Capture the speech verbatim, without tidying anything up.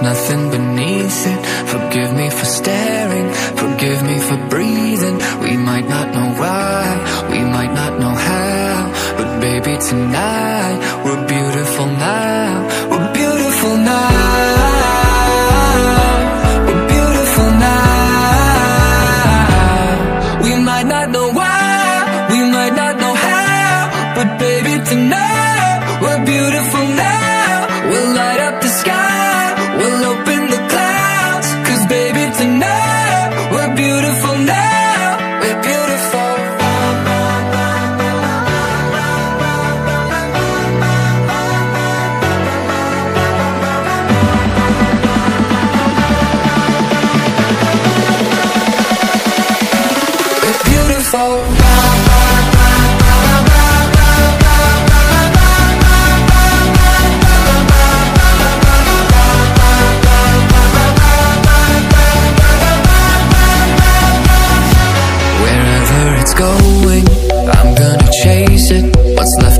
nothing beneath it. Forgive me for staring, forgive me for breathing. We might not know why, we might not know how, but baby tonight, we're beautiful now. We're beautiful now. We're beautiful now. We might not know why, we might not know how, but baby tonight, we're beautiful now. We'll light up the sky, we'll open the clouds, 'cause baby tonight, we're beautiful now. We're beautiful. We're beautiful. Going, I'm gonna chase it. What's left